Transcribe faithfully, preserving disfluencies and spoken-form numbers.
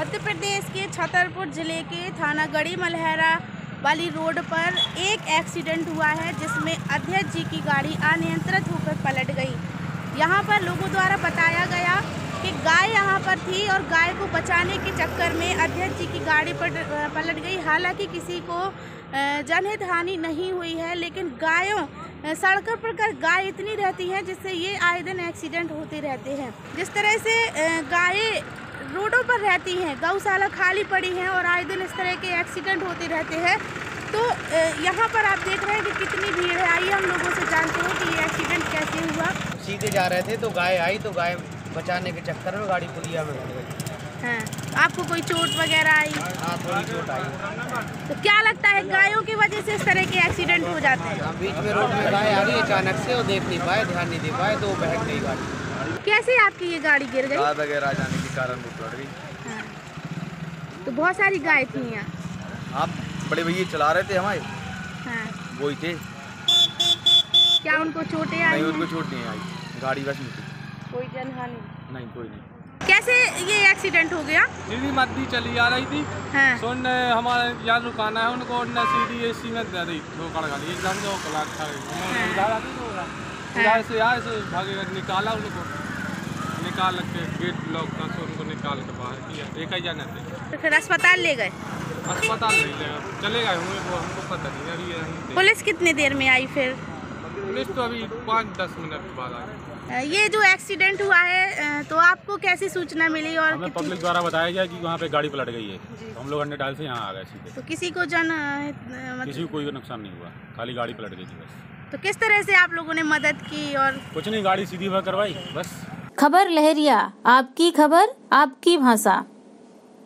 मध्य प्रदेश के छतरपुर जिले के थाना गढ़ी मलहरा वाली रोड पर एक एक्सीडेंट हुआ है जिसमें अध्यक्ष जी की गाड़ी अनियंत्रित होकर पलट गई। यहां पर लोगों द्वारा बताया गया कि गाय यहां पर थी और गाय को बचाने के चक्कर में अध्यक्ष जी की गाड़ी पर पलट गई। हालांकि किसी को जनहित हानि नहीं हुई है, लेकिन गायों सड़कों पर कर गाय इतनी रहती हैं जिससे ये आए दिन एक्सीडेंट होते रहते हैं। जिस तरह से गायें रोडों पर रहती हैं, गौशाला खाली पड़ी हैं और आए दिन इस तरह के एक्सीडेंट होते रहते हैं। तो यहाँ पर आप देख रहे हैं कि कितनी भीड़ है। आइए हम लोगों से जानते हैं कि ये एक्सीडेंट कैसे हुआ। सीधे जा रहे थे तो गाय आई, तो गाय बचाने के चक्कर में गाड़ी पुलिया में घुस गई। हाँ, आपको कोई चोट वगैरह आई? हाँ, थोड़ी चोट आई। तो क्या लगता है गायों की वजह से इस तरह के एक्सीडेंट हो जाते हैं? बीच में रोड में गाय आ रही अचानक से, वो देख नहीं पाए, ध्यान नहीं दे पाए, तो वो बहक गई गाड़ी। कैसे आपकी ये गाड़ी गिर गई? गाय वगैरह जाने के कारण वो पड़ गई। हाँ। तो बहुत सारी गाय थी यहाँ। आप बड़े भैया चला रहे थे हमारे। हाँ। वही थे। क्या उनको चोटें आई? नहीं, उनको चोट नहीं आई, गाड़ी बस में थी। कोई जनहानि नहीं, कोई नहीं। कैसे ये एक्सीडेंट हो गया? सीधी मद्दी चली आ रही थी। हाँ। सुन हमारे यहाँ रुकाना है उनको, न सीधी ए सी में दे रही ठोकर गाड़ी एकदम से क्लास खा गई। यहाँ से यहाँ से भागे निकाला उनको, निकाल के गेट लॉक था तो उनको निकाल के बाहर किया। एक ही जाने थे। तो फिर अस्पताल ले गए? अस्पताल नहीं ले चले गए होंगे, वो हमको पता नहीं। अभी यहीं पुलिस कितने देर में आई फिर? पुलिस तो अभी पाँच दस मिनट बाद आई। ये जो एक्सीडेंट हुआ है तो आपको कैसी सूचना मिली? और हमें पब्लिक द्वारा बताया गया कि वहाँ पे गाड़ी पलट गई है, तो हम लोग अन्य डाल से यहाँ आ गए सीधे। तो किसी को जन किसी को कोई नुकसान नहीं हुआ, खाली गाड़ी पलट गई थी बस। तो किस तरह से आप लोगों ने मदद की? और कुछ नहीं, गाड़ी सीधी हुआ करवाई बस। खबर लहरिया, आपकी खबर आपकी भाषा।